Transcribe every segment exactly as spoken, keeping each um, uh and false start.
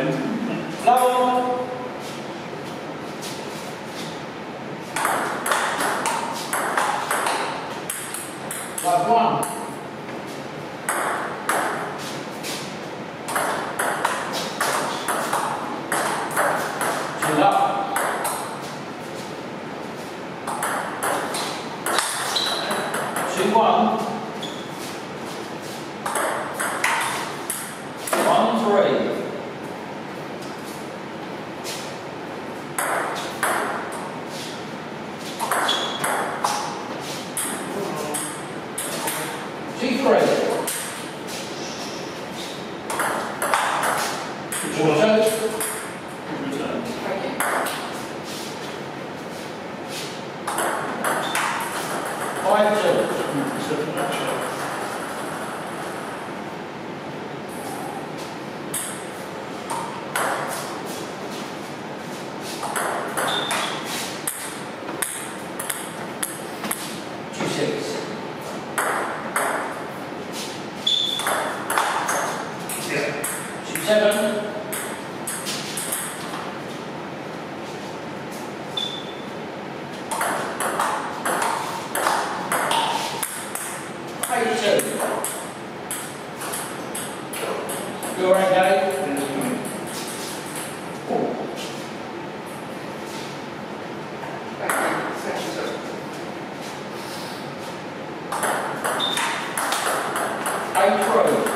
end. Lower. Like one. Two up. Two one. One three. Two three. Return. Return. Five two. Two six. Yeah. Two seven. Eight two. You all right, Dave? Eight three.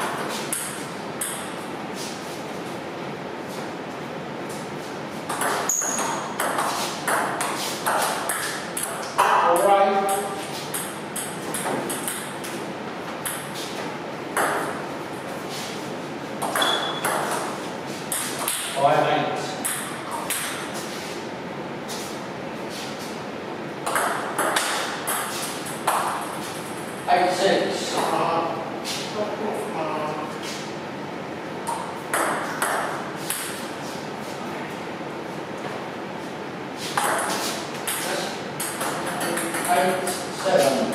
All right. Five eight. Eight six. Eight seven.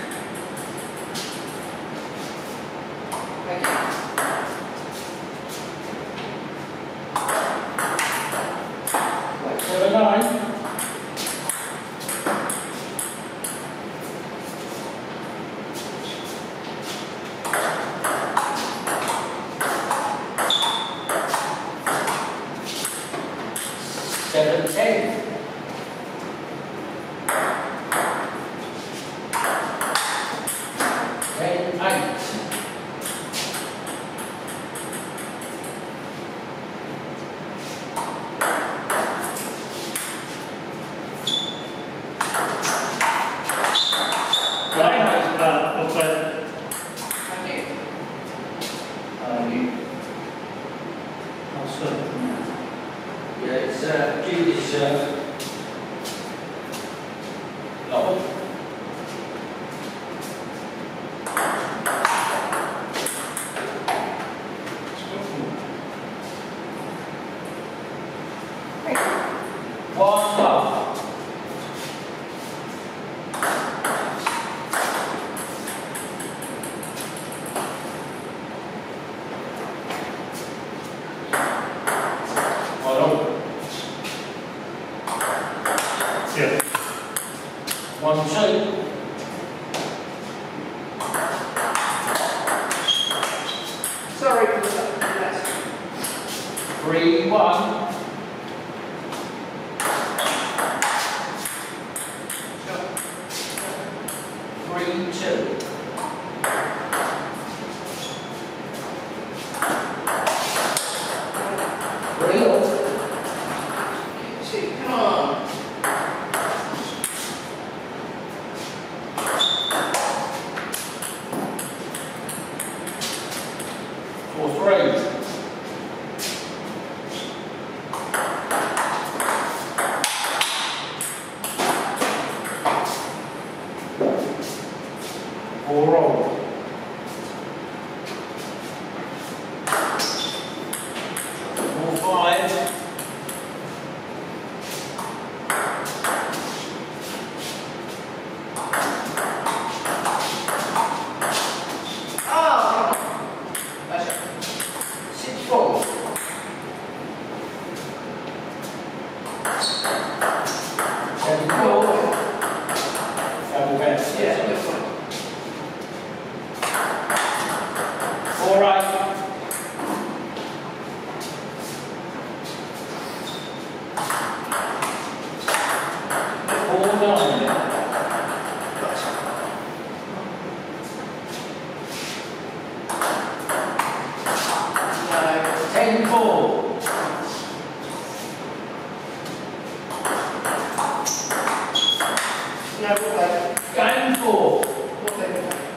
Seven nine. Seven ten. Ten eight. Right, uh, what's that? Um, I'll start. Yeah, it's uh, Judy's uh, novel. One love. Well done. Yeah. One two. Sorry for that. Three one. Three two. Three. See, come on. Four three. Ten four. No, we'll play. Game four. We'll play, we'll play.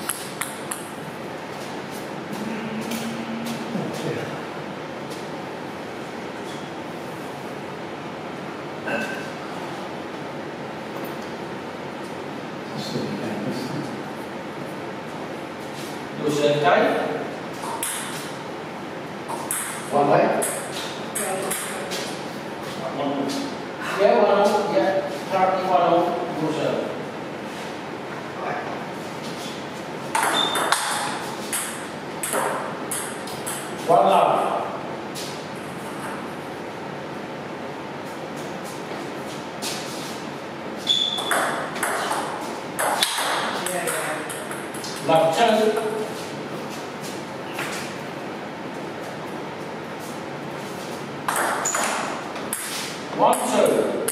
Your serve, Dave. One way. One. Yeah, one on. Yeah, currently one on. Your serve. One love. Yeah, yeah. Love two. One two.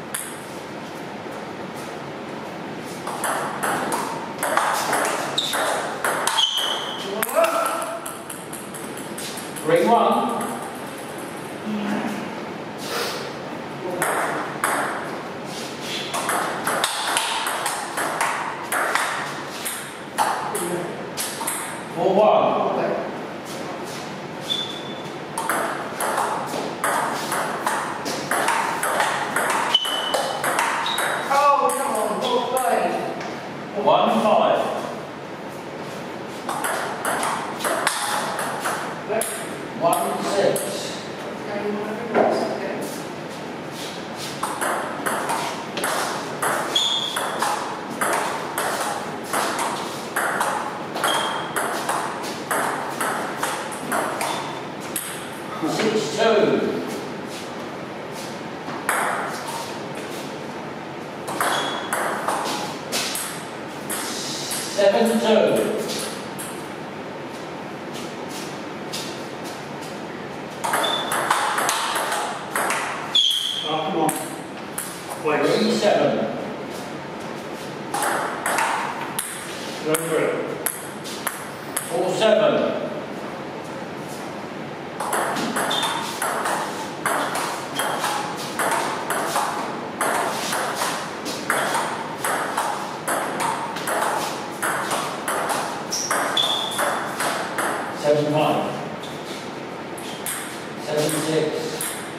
Three one. Four one. We'll play. Oh, come on, we'll play. One five. One six. Okay, whatever it is, okay. Six two. Seven two. Oh, come on. Wait. Three seven. Go through. Four seven. Seven one. Seven six.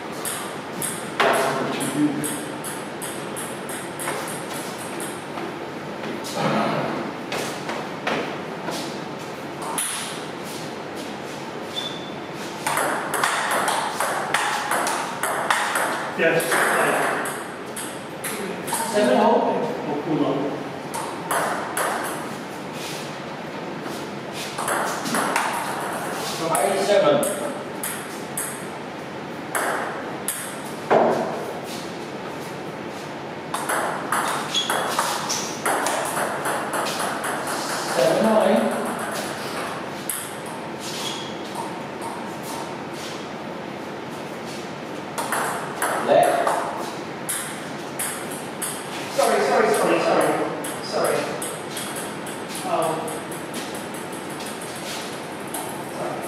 Yes. Play. Seven all. Oh, come on. Eight seven. Seven nine. Left. Sorry, sorry, sorry, sorry. Sorry. Oh. Sorry.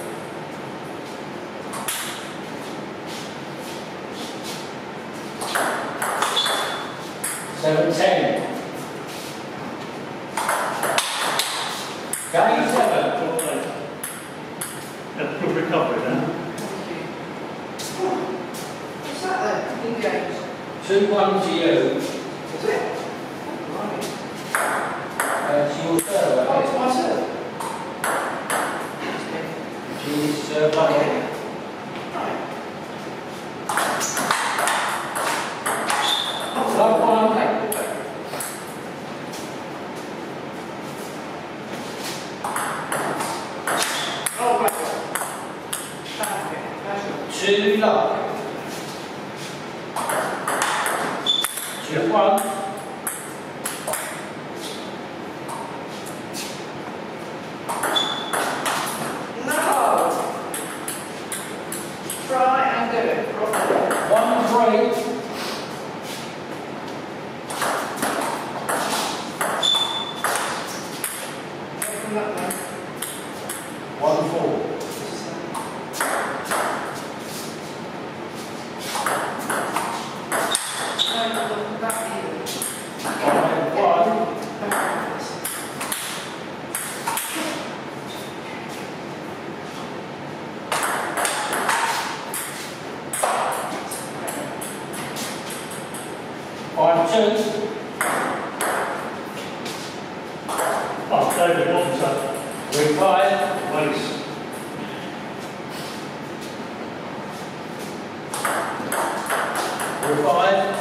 Seven ten. Game seven. Well played. Yeah, good recovery then. Thank you. Oh, what's that then? Engaged. Two one to you. Is it? Right. Uh, it's your serve. Oh, I it's think. my turn. She's uh, playing. Okay. Right. Oh, Love one. okay, okay. Oh, right. Okay, that's it. Two love. Two one. No! Try and do it. Right. One three. From that way. One four. This is that. two. Oh, David, what's that? Three five. Waste. Three five.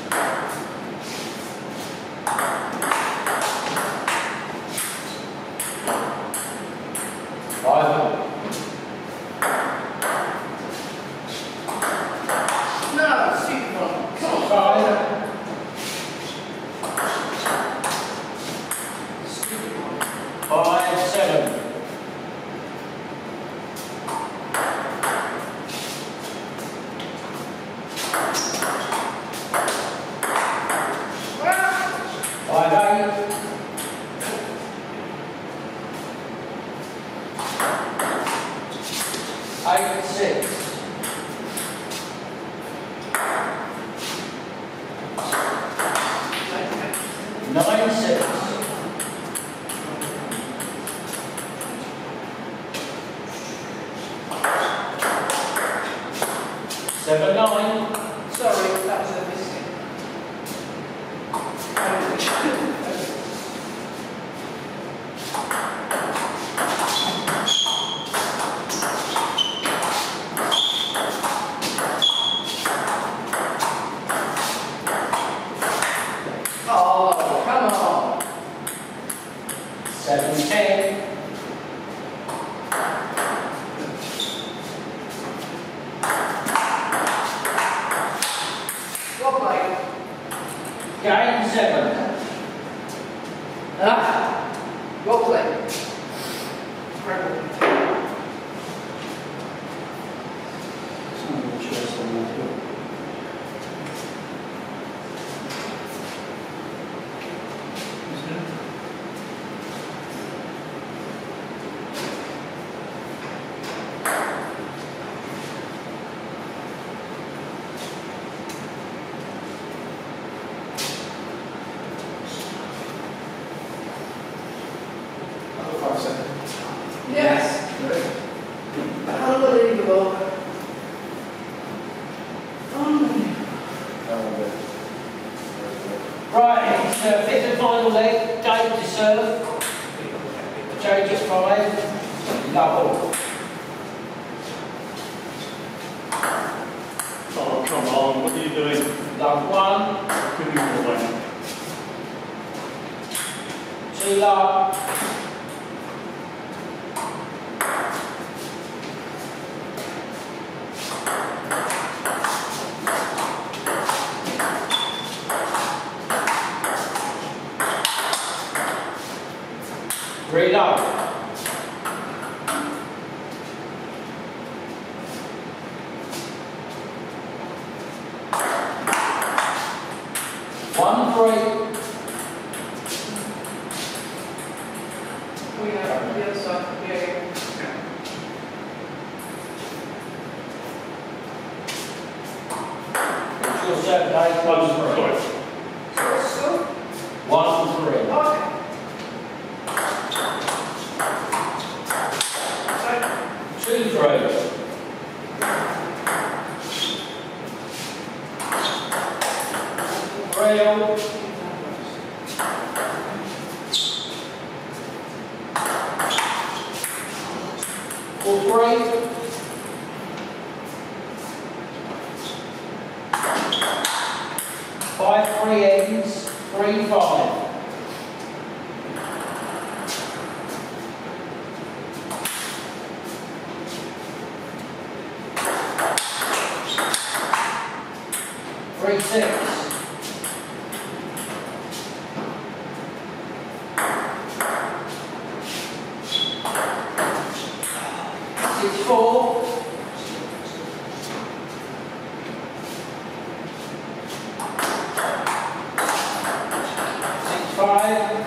Five. No, stupid one. Come on. Five. Stupid one. Five, seven. Five, eight. Eight, six. Nine, six. Seven, nine. Sorry, that was a mistake. Oh, come on. Seven, ten. Well played. Game seven. Ah, well played. Incredible. Five seconds. Yes. Ready? Unbelievable. Unbelievable. Right, it's uh, fifth and final leg. Dave to serve. Change at five. Double. Oh, come on, what are you doing? Love one. Give me more way. Two love. Three love. One, three. We are the other side. Yeah, yeah. It's your serve, Dave. One, three. Sorry. So what's the score? One, three. Okay. Two, three. Three, all. Four, three. Five, three ends. Three, five. Three, six. Six, four. Six, five.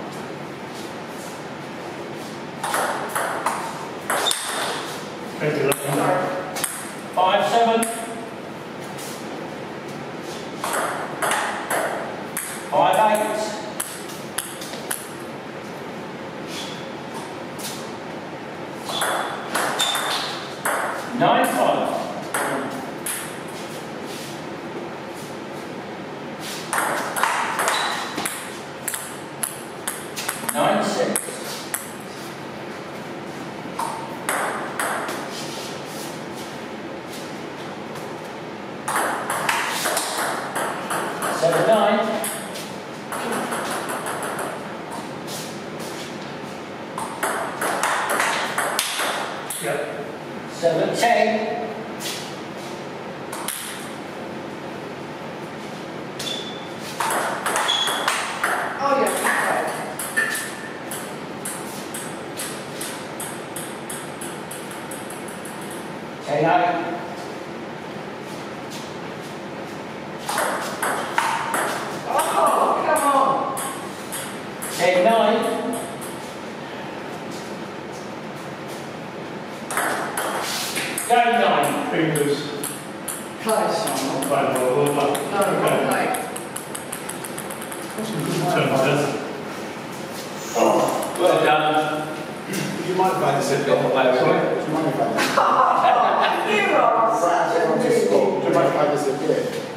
Thank you. Sorry. Five, seven. Oh, come on. ten nine. Game nine. Fingers. Close. Not bad, well, well done. No, Okay. wrong leg. That's some good returns there. Well done. Would you mind if I just said Got away with Sorry? it. Would you mind if I just You are such a Would you mind if I beauty. disappear?